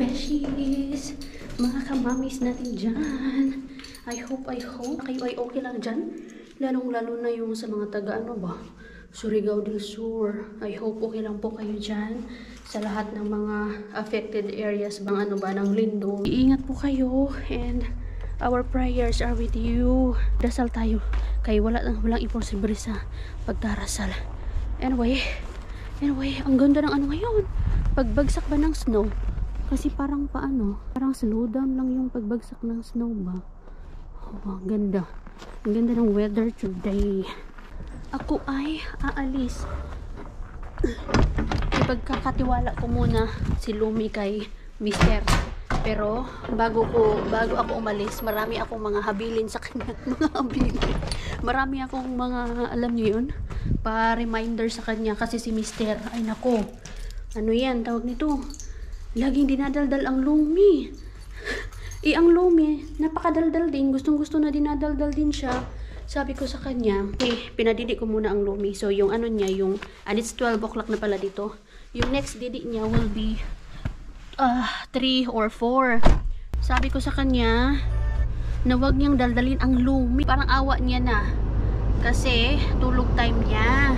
beshies, mga kamamis natin dyan. I hope kayo ay okay lang dyan. Lalong-lalo na yung sa mga taga Surigao del Sur. I hope okay lang po kayo dyan. Sa lahat ng mga affected areas ng lindol. Iingat po kayo and our prayers are with you. Dasal tayo. Kaya walang imposible sa pagdarasal. Anyway, ang ganda ng ngayon. Pagbagsak ba ng snow? Kasi parang parang slow down lang yung pagbagsak ng snow ba? Oh, ganda. Ang ganda ng weather today. Ako ay aalis. Ipagkakatiwala ko muna si Lumi kay Mister. Pero bago ako umalis, marami akong mga habilin sa kanya. Marami akong mga, alam niyo yun, pa-reminder sa kanya kasi si Mister, ay nako, ano yan, tawag nito, laging dinadaldal ang Lumi. Ang Lumi, napakadaldal din, gustong-gusto na dinadaldal din siya. Sabi ko sa kanya, pinadidi ko muna ang Lumi. So yung and it's 12 o'clock na pala dito. Yung next didi niya will be 3 or 4. Sabi ko sa kanya na wag niyang daldalin ang Lumi. Parang awa niya na. Kasi tulog time niya.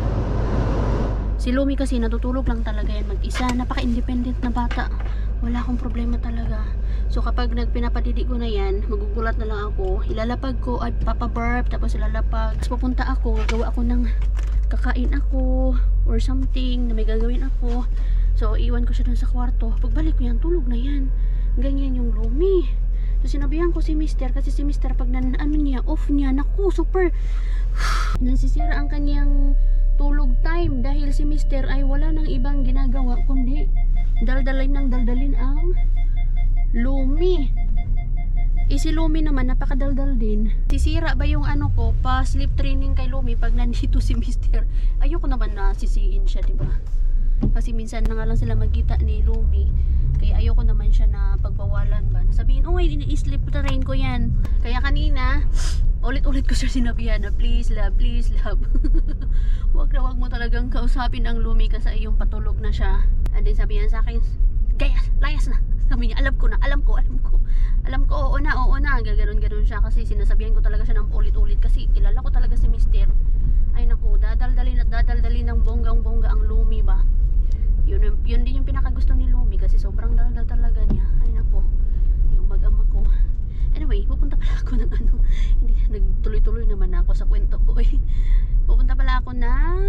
Si Lumi kasi natutulog lang talaga yan mag-isa. Napaka-independent na bata. Wala akong problema talaga. So kapag nagpinapadidi ko na yan, magugulat na lang ako. Ilalapag ko at papaburp, tapos ilalapag. Tapos pupunta ako, gagawa ako ng kakain ako or something na may gagawin ako. So iwan ko siya dun sa kwarto. Pagbalik ko yan, tulog na yan. Ganyan yung Lumi. So sinabihan ko si Mister, kasi si Mister pag off niya, naku, super nasisira ang kanyang tulog time dahil si Mister ay wala nang ibang ginagawa kundi daldalin ang Lumi. Si Lumi naman napakadaldal din. Sisira ba yung ko pa sleep training kay Lumi pag nandito si Mister? Ayoko naman na sisihin siya, diba? Kasi minsan na nga lang sila magkita ni Lumi. Kaya ayoko naman siya na pagbawalan ba. Sabihin, i-sleep train ko yan. Kaya kanina, ulit-ulit ko siya sinabihan na please love. Wag mo talagang kausapin ang Lumi kasi yung patulog na siya. And then sabi niya sa akin, layas na. Sabi niya, alam ko, oo na. Gaganon siya kasi sinasabihan ko talaga siya ng ulit-ulit kasi kilala ko talaga si Mister. Ay naku, dadaldalin ng bonggang-bongga ang Lumi ba. Yun din yung pinakagusto ni Lumi kasi sobrang daldal talaga niya. Ay naku, yung mag-ama ko. Anyway, pupunta pala ako ng hindi, nagtuloy-tuloy naman ako sa kwento ko eh. Pupunta pala ako ng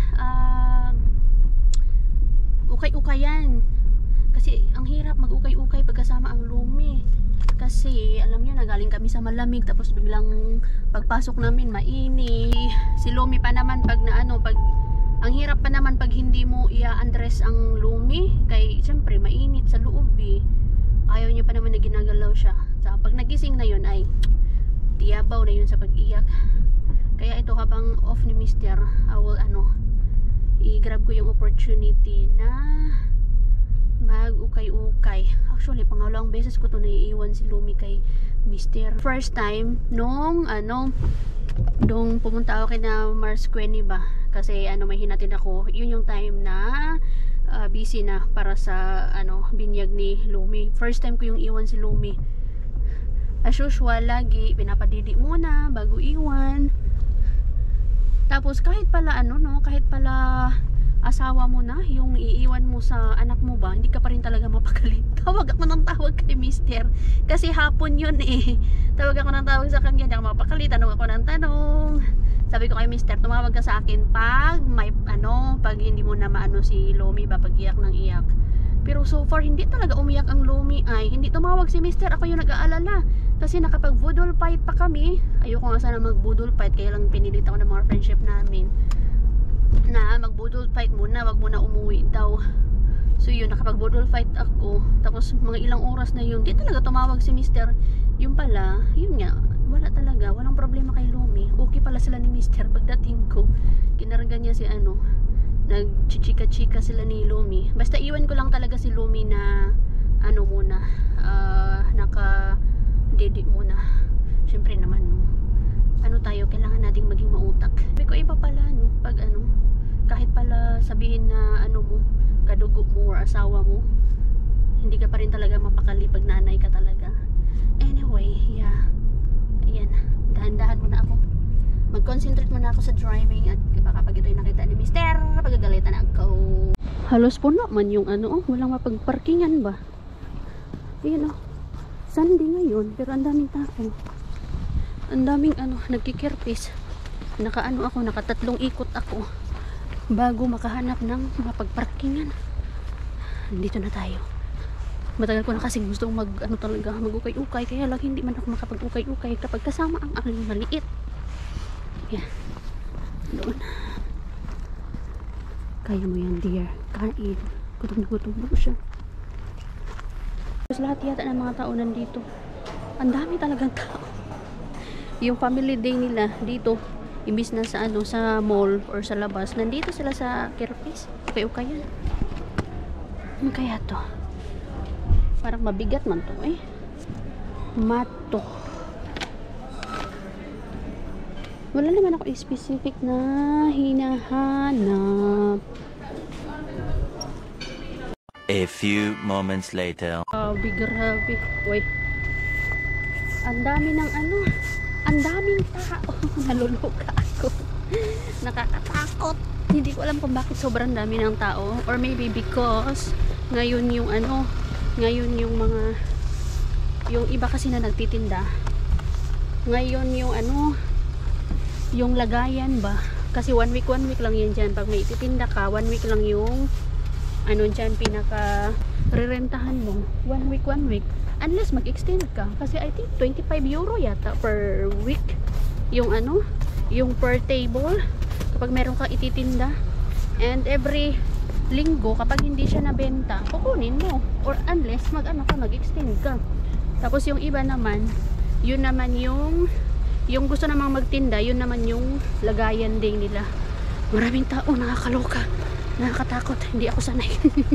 ukay-ukayan. Kasi ang hirap mag-ukay-ukay pagkasama ang Lumi. Kasi alam niyo, nagaling kami sa malamig tapos biglang pagpasok namin mainit. Si Lumi pa naman ang hirap pa naman pag hindi mo i-undress ang Lumi. Kay siyempre mainit sa loob eh. Ayaw niya pa naman na ginagalaw siya. So, pag nagising na yun ay tiyabaw na yun sa pag-iyak. Kaya ito habang off ni Mister, I will i-grab ko yung opportunity na mag-ukay-ukay. Actually, pangalawang beses ko to naiiwan si Lumi kay Mister. First time nung pumunta ako kay na Mars Queni ba? Kasi may hinatid ako. Yun yung time na busy na para sa binyag ni Lumi. First time ko yung iwan si Lumi. As usual, lagi pinapadidi muna bago iwan. Tapos kahit pala kahit pala asawa mo na, yung iiwan mo sa anak mo ba, hindi ka pa rin talaga mapakali. Tawag ako ng tawag kay Mister. Kasi hapon yun eh. Tawag ako ng tawag sa kanya, hindi ako mapakali. Tanong ako ng tanong. Sabi ko kay Mister, tumawag ka sa akin pag may pag hindi mo na maano si Lumi ba, pag iyak ng iyak. Pero so far, hindi talaga umiyak ang Lumi ay. Hindi tumawag si Mister, ako yung nag-aalala. Kasi nakapag-budol fight pa kami. Ayoko nga sana mag-budol fight, kaya lang pinilit ako ng mga friendship namin na mag-budol fight muna, wag muna umuwi daw. So yun, nakapag-budol fight ako. Tapos mga ilang oras na yun, di talaga tumawag si Mister. Yung pala, yun nga, wala talaga, walang problema kay Lumi. Okay pala sila ni Mister. Pagdating ko, kinargan niya si nagchichika-chika sila ni Lumi. Basta iwan ko lang talaga si Lumi na muna, naka-dedi muna. Syempre naman tayo, kailangan nating maging mautak. Sabi ko, iba pala pag kahit pala sabihin na mo, kadugo mo or asawa mo, hindi ka pa rin talaga mapakali pag nanay ka talaga. Anyway, yeah. Ayan, dahan-dahan muna ako. Mag-concentrate muna ako sa driving at baka pag ito'y nakita ni Mister, pagagalitan ako. Halos puno man yung ano, walang mapagparkingan ba? Ayan oh, Sunday ngayon, pero ang daming tao. Ang daming nagkikirpis. Nakatatlong ikot ako bago makahanap ng mapagparkingan. Dito na tayo. Matagal ko na kasing gusto mag-ukay-ukay, kaya lang hindi man ako makapag-ukay-ukay kapag kasama ang aking maliit. Yan. Doon. Kaya mo yan, dear. Kain. Gutom na gutom mo siya. Tapos lahat yata ng mga tao nandito. Ang dami talagang tao. Yung family day nila dito, imbis na sa sa mall or sa labas, nandito sila sa Kirpis. Ukay-ukayan. Ano kaya to? Parang mabigat man to eh. Mato. Wala naman ako specific na hinahanap. A few moments later. Grabe. Wait. Ang dami ng ang daming tao. Naluluka ako. Nakakatakot. Hindi ko alam kung bakit sobrang dami ng tao. Or maybe because ngayon yung ngayon yung yung iba kasi na nagtitinda. Ngayon yung yung lagayan ba? Kasi one week lang yan dyan. Pag may ititinda ka, 1 week lang yung dyan pinaka rerentahan mo. 1 week. Unless mag-extend ka. Kasi I think 25 euro yata per week. Yung yung per table. Kapag meron kang ititinda. And every linggo, kapag hindi siya nabenta, kukunin mo. Or unless mag-extend ka. Tapos yung iba naman, yun naman yung gusto namang magtinda, yun naman yung lagayan din nila. Maraming tao, nakakaloka. Nakakatakot, hindi ako sanay.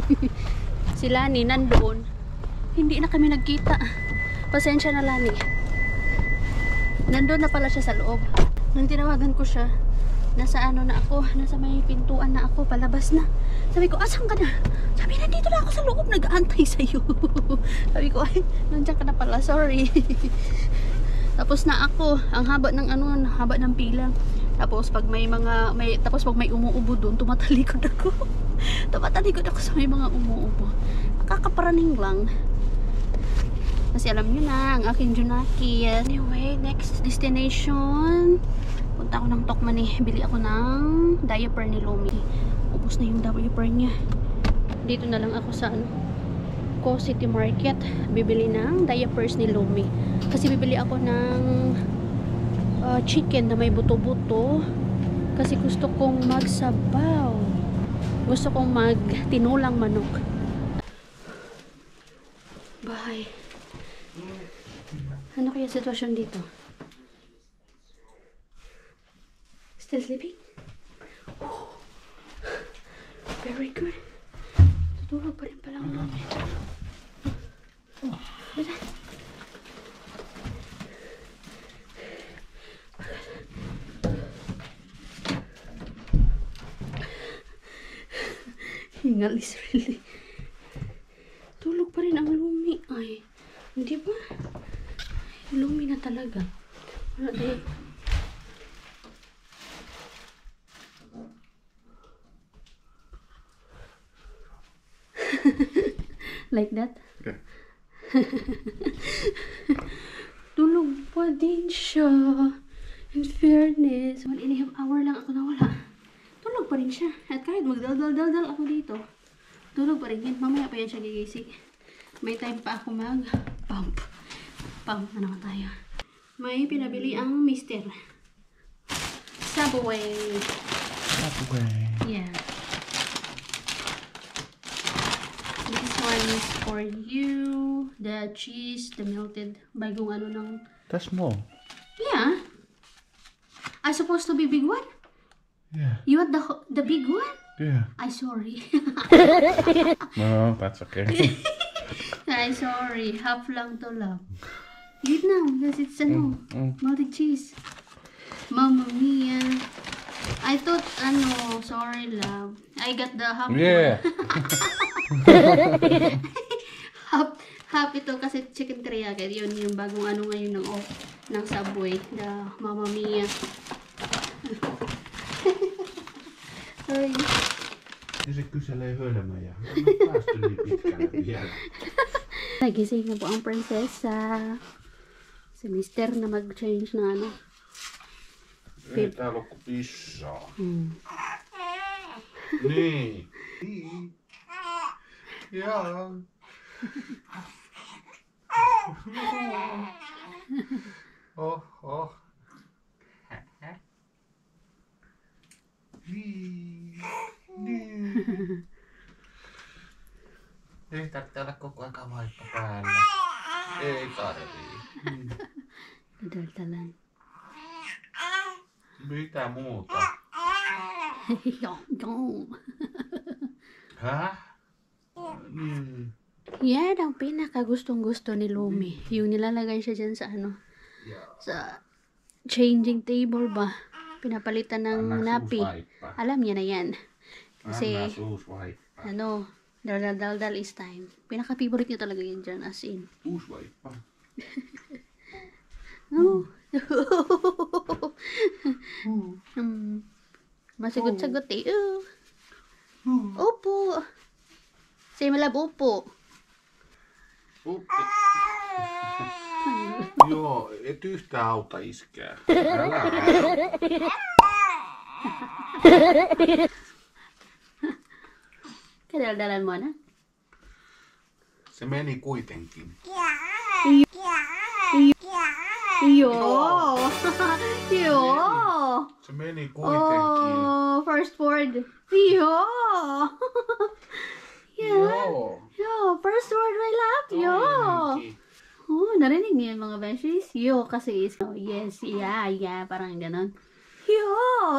Si Lani nandoon, hindi na kami nagkita. Pasensya na, Lani. Nandoon na pala siya sa loob. Nung tinawagan ko siya, nasa na ako, nasa may pintuan na ako, palabas na. Sabi ko, asan ka na? Sabi, nandito na ako sa loob, nag-aantay sa'yo. Sabi ko, ay, nandiyan ka na pala, sorry. Tapos na ako, ang haba ng haba ng pila. Tapos pag may umuubo doon, tumatalikod ako. Tumatalikod ako sa may mga umuubo. Nakakaparaning lang. Kasi alam niyo na, ang aking Junaki. Anyway, next destination. Punta ako ng Tokman eh. Bili ako ng diaper ni Lumi. Ubus na yung diaper niya. Dito na lang ako sa Co City Market. Bibili ng diapers ni Lumi. Kasi bibili ako ng chicken na may buto-buto. Kasi gusto kong magsabaw. Gusto kong magtinulang manok. Bye. Ano kaya sitwasyon dito? Still sleeping? Oh, very good. Tutulog pa rin pala ang Lumi. Hingal is really. Tulog pa rin ang Lumi. Ay, hindi ba? Lumi na talaga. Ano din? Like that? Okay. Tulog pa din siya. In fairness, 1.5 hour lang ako nawala. Tulog pa rin siya. At kahit magdal-dal-dal ako dito, tulog pa rin yan. Mamaya pa yan siya gigising. May time pa ako mag-pump. Pump na naman tayo. May pinabili ang Mister. Subway. Yeah. This one is for you. The cheese, the melted. Bagong ng... That's small. Yeah. I supposed to be big one? Yeah. You want the big one? Yeah. I sorry. No, that's okay. I sorry. Half lang to love. Eat now because it's melted cheese. Mamma mia. I thought sorry love. I got the half Yeah. one. Half ito kasi chicken teriyaki. Yun yung bagong ano ngayon ng Subway. The Mamma Mia. Ay. Ja se kyselee hölmöjä. Mä en oo päästy niin pitkälle vielä. Nagising na po ang prinsesa. Si Mister na mag-change na ano. Ei täällä oo ku pissaa. Hmm. Niin. Niin. Jaa. Oh. Niin. Ei tarvitse olla koko ajan vaippa päällä. Ei tarvii. Nadaldalan. Mitä muuta? Yong. Häh? Niin. Yan ang pinakagustong-gusto ni Lumi. Yung nilalagay siya dyan sa ano. Sa changing table ba? Pinapalitan ng napi. Alam niya na yan. Kasi, ano, daldal is time. Pinaka-favorite niya talaga yan dyan, as in. Uusvaippa. No. Masagot-sagot eh. Opo. Say malab, opo. Uppi. Joo, et yhtään auta iskää. Älä. Kadaldalan mo na? Se meni kuitenkin. Yo. Se meni kuitenkin. Oh, first word. Yo. Yo, first word, my love. Yo. Oh, narinig niyo yung mga beshies? Yo kasi is, oh, yes, yeah, parang ganon. Yo.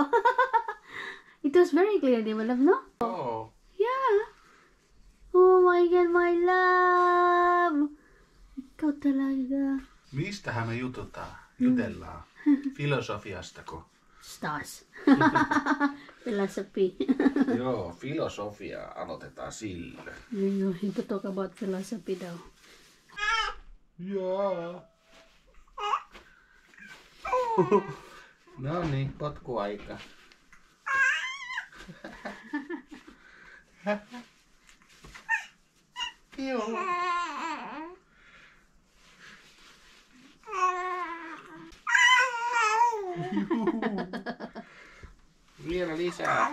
It was very clear, di ba, love, no? Joo. Yeah. Oh my God, my love. Ikaw talaga. Mistähän me jutellaan? Filosofiastako? Stars. Philosophy. Joo, filosofia aloitetaan sillä. You need to talk about philosophy daw. Joo. No niin, potkuaika. Joo. Vielä lisää.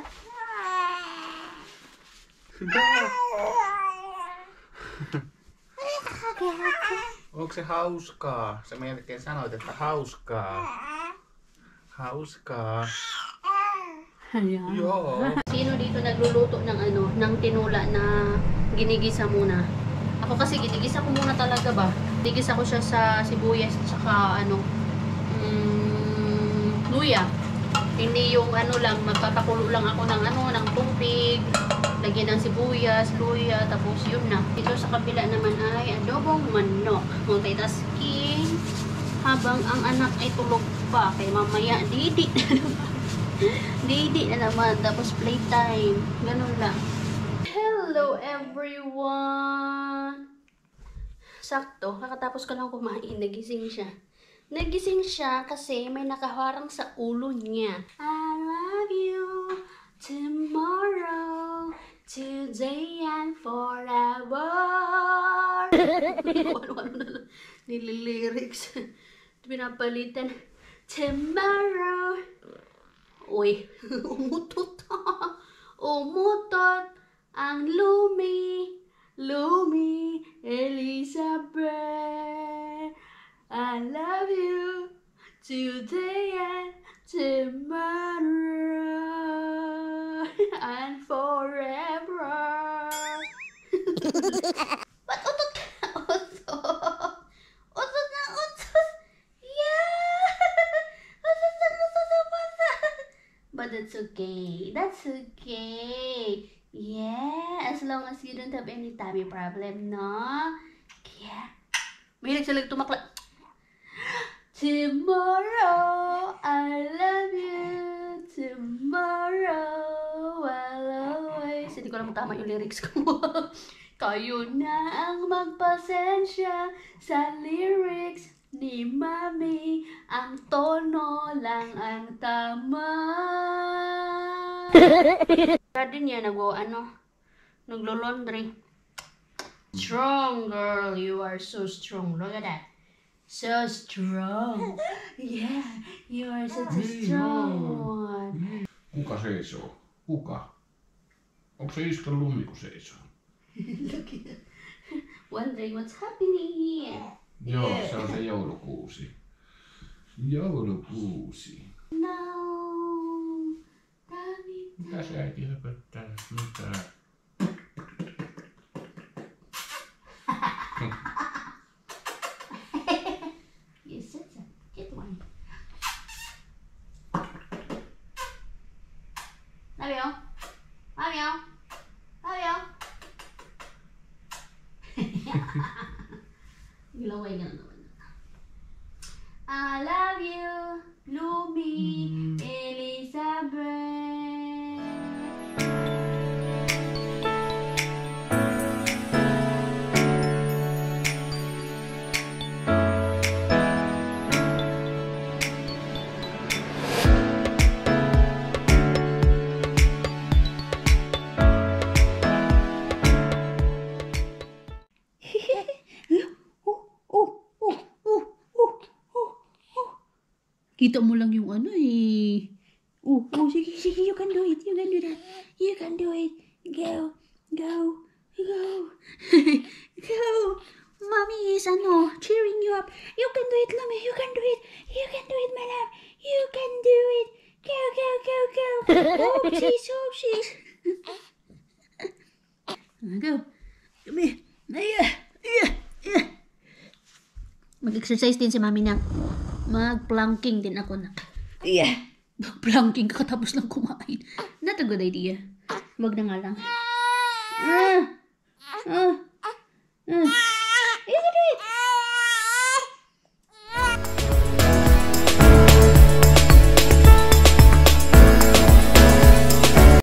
Onko se hauskaa? Sä melkein sanoit, että hauskaa. Hauskaa. Ayan. Joo. Sino dito nagluluto ng ano, ng tinula na ginigisa muna? Ako kasi ginigisa ko muna talaga ba? Ginigisa ko siya sa sibuyas at saka ano, luya. Hindi yung ano lang, magpapakulo lang ako ng ano, ng tubig, lagyan ng sibuyas, luya, tapos yun na. Dito sa kabila naman ay adobong manok. Multitasking habang ang anak ay tulog pa. Kaya mamaya, didi na naman. Didi na naman. Tapos playtime. Ganun lang. Hello everyone! Sakto, kakatapos ko lang kumain. Nagising siya. Nagising siya kasi may nakaharang sa ulo niya. I love you tomorrow, today and forever. Ano-ano na lang. Nililiryks. Pinapalitan. Tomorrow. Uy, umutot. Umutot ang Lumi Elizabeth. I love you today and tomorrow and forever. Ba't utot ka? Utot. Utot na utot. Yeah. Utot na bata. But that's okay. That's okay. Yeah. As long as you don't have any tummy problem, no? Yeah. Mahilig sila tumakla. Tomorrow, I love you. Tomorrow, I'll always... Hindi ko alam tama yung lyrics ko. Kayo na ang magpasensya sa lyrics ni Mami. Ang tono lang ang tama. Pwede niya naglo-laundry. Strong girl, you are so strong. Look at that. So strong. Yeah, you are such a strong one. Kuka seisoo? Kuka? Onko se Iskon lumi, kun seisoo? Look at that. Wondering what's happening here. Joo, se on se joulukuusi. Joulukuusi. No. Dami. Mitä se äiti höpöttää? Mitä? You said so. Get one. Mario. Mario. Mario. Gilaway ka na naman. I love you, Lumi, Elizabeth. Kita mo lang yung ano eh. Sige, you can do it. You can do that. You can do it. Go. Go. Mommy is cheering you up. You can do it, Lumi. You can do it. You can do it, my love. You can do it. Go. Oopsies. Go. Come here. Mag-exercise din si Mami na. Mag-planking din ako na. Mag-planking katapos lang kumain. Not a good idea. Wag na nga lang.